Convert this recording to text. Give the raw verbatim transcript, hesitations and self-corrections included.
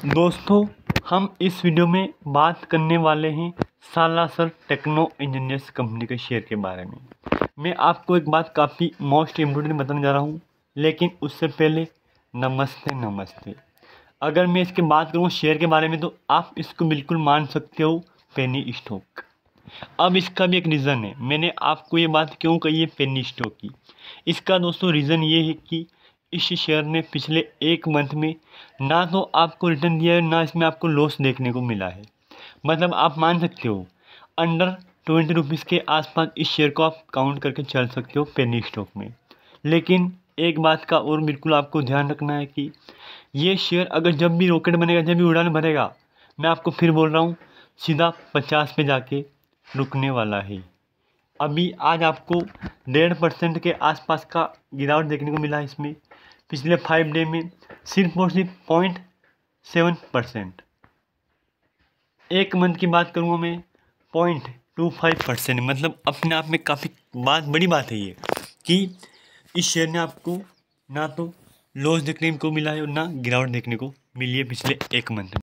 दोस्तों, हम इस वीडियो में बात करने वाले हैं सालासर टेक्नो इंजीनियर्स कंपनी के शेयर के बारे में। मैं आपको एक बात काफ़ी मोस्ट इम्पोर्टेंट बताने जा रहा हूं, लेकिन उससे पहले नमस्ते नमस्ते। अगर मैं इसके बात करूं शेयर के बारे में तो आप इसको बिल्कुल मान सकते हो पेनी स्टॉक। अब इसका भी एक रीज़न है, मैंने आपको ये बात क्यों कही है पेनी स्टॉक की। इसका दोस्तों रीज़न ये है कि इस शेयर ने पिछले एक मंथ में ना तो आपको रिटर्न दिया है, ना इसमें आपको लॉस देखने को मिला है। मतलब आप मान सकते हो अंडर ट्वेंटी रुपीज़ के आसपास इस शेयर को आप काउंट करके चल सकते हो पेनी स्टॉक में। लेकिन एक बात का और बिल्कुल आपको ध्यान रखना है कि ये शेयर अगर जब भी रॉकेट बनेगा, जब भी उड़ान भरेगा, मैं आपको फिर बोल रहा हूँ सीधा पचास पे जाके रुकने वाला है। अभी आज आपको डेढ़ परसेंट के आसपास का गिरावट देखने को मिला है इसमें। पिछले फाइव डे में सिर्फ और सिर्फ पॉइंट सेवन परसेंट। एक मंथ की बात करूँगा मैं पॉइंट टू फाइव परसेंट। मतलब अपने आप में काफ़ी बात बड़ी बात है ये कि इस शेयर ने आपको ना तो लॉस देखने को मिला है और ना गिरावट देखने को मिली है पिछले एक मंथ में।